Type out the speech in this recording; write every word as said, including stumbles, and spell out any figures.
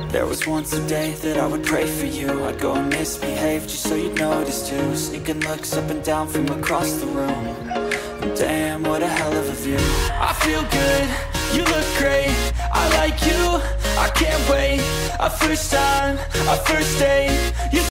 There was once a day that I would pray for you. I'd go and misbehave just so you'd notice too. Sneaking looks up and down from across the room. And damn, what a hell of a view. I feel good, you look great, I like you, I can't wait. A first time, a first date, you